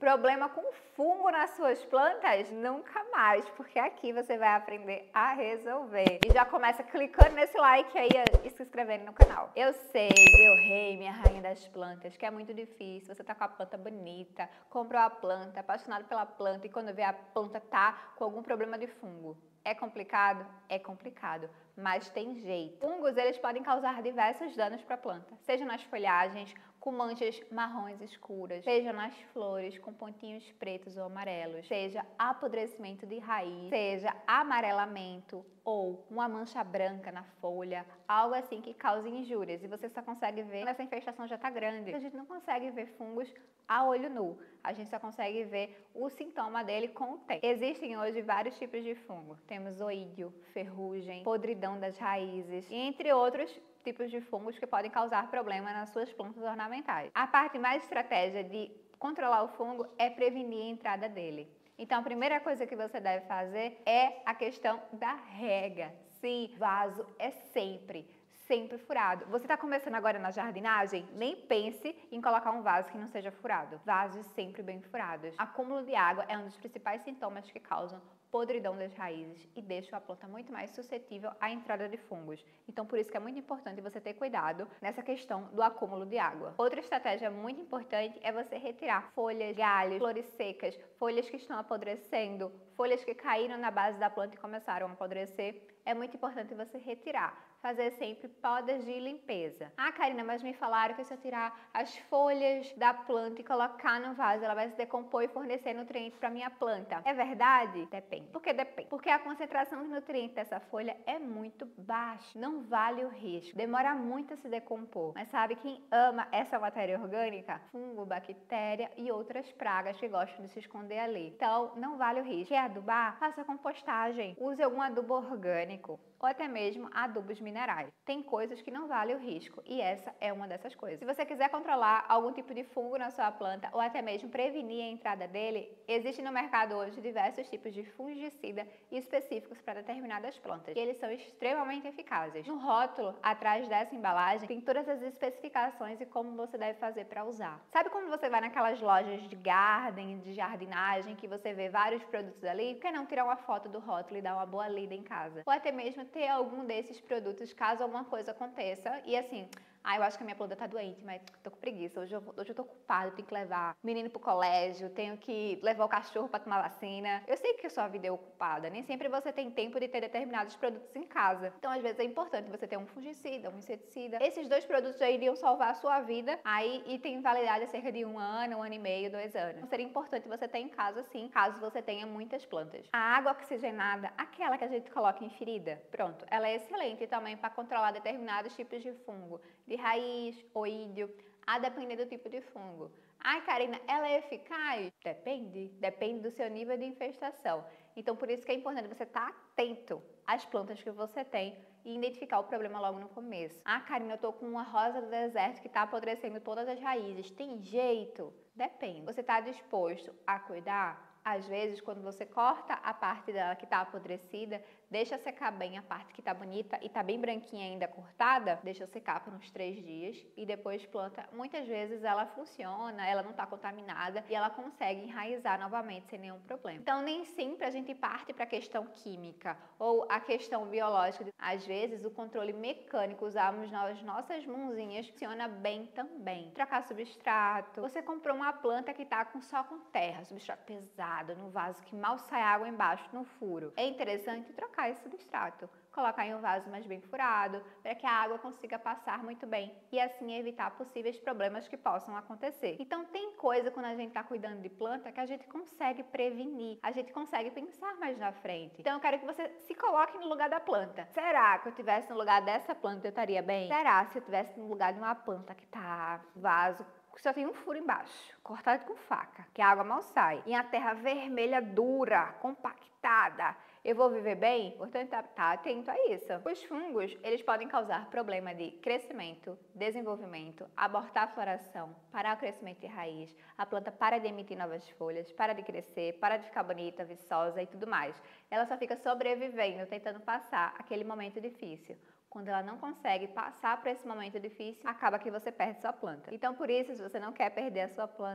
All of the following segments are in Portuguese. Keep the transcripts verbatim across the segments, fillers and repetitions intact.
Problema com fungo nas suas plantas? Nunca mais, porque aqui você vai aprender a resolver. E já começa clicando nesse like aí e se inscrevendo no canal. Eu sei, meu rei, minha rainha das plantas, que é muito difícil. Você tá com a planta bonita, comprou a planta, apaixonado pela planta e quando vê a planta tá com algum problema de fungo. É complicado? É complicado, mas tem jeito. Fungos, eles podem causar diversos danos para a planta, seja nas folhagens, com manchas marrons escuras, seja nas flores, com pontinhos pretos ou amarelos, seja apodrecimento de raiz, seja amarelamento ou uma mancha branca na folha, algo assim que cause injúrias. E você só consegue ver quando essa infestação já está grande. A gente não consegue ver fungos a olho nu, a gente só consegue ver o sintoma dele com o tempo. Existem hoje vários tipos de fungo. Temos oídio, ferrugem, podridão das raízes, e entre outros tipos de fungos que podem causar problema nas suas plantas ornamentais. A parte mais estratégia de controlar o fungo é prevenir a entrada dele. Então, a primeira coisa que você deve fazer é a questão da rega. Sim, vaso é sempre, sempre furado. Você está começando agora na jardinagem? Nem pense em colocar um vaso que não seja furado. Vasos sempre bem furados. Acúmulo de água é um dos principais sintomas que causam podridão das raízes e deixa a planta muito mais suscetível à entrada de fungos. Então, por isso que é muito importante você ter cuidado nessa questão do acúmulo de água. Outra estratégia muito importante é você retirar folhas, galhos, flores secas, folhas que estão apodrecendo, folhas que caíram na base da planta e começaram a apodrecer. É muito importante você retirar. Fazer sempre podas de limpeza. Ah, Karina, mas me falaram que se eu tirar as folhas da planta e colocar no vaso, ela vai se decompor e fornecer nutrientes para minha planta. É verdade? Depende. Por que depende? Porque a concentração de nutrientes dessa folha é muito baixa. Não vale o risco. Demora muito a se decompor. Mas sabe quem ama essa matéria orgânica? Fungo, bactéria e outras pragas que gostam de se esconder ali. Então, não vale o risco. Quer adubar? Faça compostagem. Use algum adubo orgânico ou até mesmo adubos minerais. Tem coisas que não valem o risco e essa é uma dessas coisas. Se você quiser controlar algum tipo de fungo na sua planta ou até mesmo prevenir a entrada dele, existe no mercado hoje diversos tipos de fungicida específicos para determinadas plantas e eles são extremamente eficazes. No rótulo, atrás dessa embalagem, tem todas as especificações e como você deve fazer para usar. Sabe quando você vai naquelas lojas de garden, de jardinagem, que você vê vários produtos ali? Por que não tirar uma foto do rótulo e dar uma boa lida em casa? Ou até mesmo ter algum desses produtos caso alguma coisa aconteça e assim, ah, eu acho que a minha planta tá doente, mas tô com preguiça, hoje eu, hoje eu tô ocupada, tenho que levar o menino pro colégio, tenho que levar o cachorro pra tomar vacina. Eu sei que a sua vida é ocupada, nem sempre você tem tempo de ter determinados produtos em casa. Então, às vezes é importante você ter um fungicida, um inseticida. Esses dois produtos já iriam salvar a sua vida aí e tem validade cerca de um ano, um ano e meio, dois anos. Então, seria importante você ter em casa, sim, caso você tenha muitas plantas. A água oxigenada, aquela que a gente coloca em ferida, pronto, ela é excelente também para controlar determinados tipos de fungo, de raiz, oídio, a depender do tipo de fungo. Ai, Karina, ela é eficaz? Depende. Depende do seu nível de infestação. Então, por isso que é importante você estar atento às plantas que você tem e identificar o problema logo no começo. Ah, Karina, eu tô com uma rosa do deserto que tá apodrecendo todas as raízes. Tem jeito? Depende. Você tá disposto a cuidar? Às vezes, quando você corta a parte dela que está apodrecida, deixa secar bem a parte que está bonita e está bem branquinha ainda cortada, deixa secar por uns três dias e depois planta. Muitas vezes ela funciona, ela não está contaminada e ela consegue enraizar novamente sem nenhum problema. Então, nem sempre a gente parte para a questão química ou a questão biológica. Às vezes, o controle mecânico, usarmos nas nossas mãozinhas, funciona bem também. Trocar substrato. Você comprou uma planta que está com, só com terra, substrato pesado, no vaso que mal sai água embaixo, no furo. É interessante trocar esse substrato, colocar em um vaso mais bem furado, para que a água consiga passar muito bem e assim evitar possíveis problemas que possam acontecer. Então tem coisa quando a gente está cuidando de planta que a gente consegue prevenir, a gente consegue pensar mais na frente. Então eu quero que você se coloque no lugar da planta. Será que eu estivesse no lugar dessa planta eu estaria bem? Será se eu estivesse no lugar de uma planta que está vaso só tem um furo embaixo, cortado com faca, que a água mal sai, e a terra vermelha dura, compactada, eu vou viver bem? Portanto, tá, tá atento a isso. Os fungos, eles podem causar problema de crescimento, desenvolvimento, abortar a floração, parar o crescimento de raiz, a planta para de emitir novas folhas, para de crescer, para de ficar bonita, viçosa e tudo mais. Ela só fica sobrevivendo, tentando passar aquele momento difícil. Quando ela não consegue passar por esse momento difícil, acaba que você perde sua planta. Então, por isso, se você não quer perder a sua planta,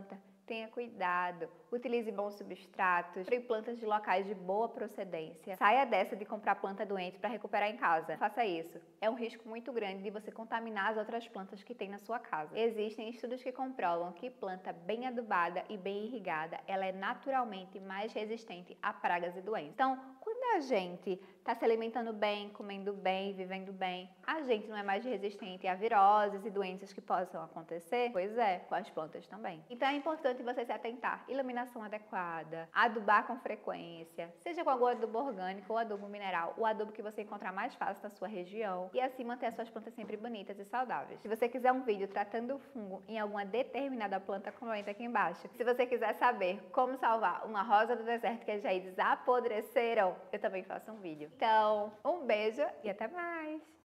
tenha cuidado, utilize bons substratos, compre plantas de locais de boa procedência. Saia dessa de comprar planta doente para recuperar em casa. Não faça isso. É um risco muito grande de você contaminar as outras plantas que tem na sua casa. Existem estudos que comprovam que planta bem adubada e bem irrigada, ela é naturalmente mais resistente a pragas e doenças. Então, quando a gente está se alimentando bem, comendo bem, vivendo bem, a gente não é mais resistente a viroses e doenças que possam acontecer? Pois é, com as plantas também. Então é importante você se atentar. Iluminação adequada, adubar com frequência, seja com algum adubo orgânico ou adubo mineral, o adubo que você encontrar mais fácil na sua região, e assim manter as suas plantas sempre bonitas e saudáveis. Se você quiser um vídeo tratando o fungo em alguma determinada planta, comenta aqui embaixo. Se você quiser saber como salvar uma rosa do deserto que as raízes apodreceram, eu também faço um vídeo. Então, um beijo e até mais!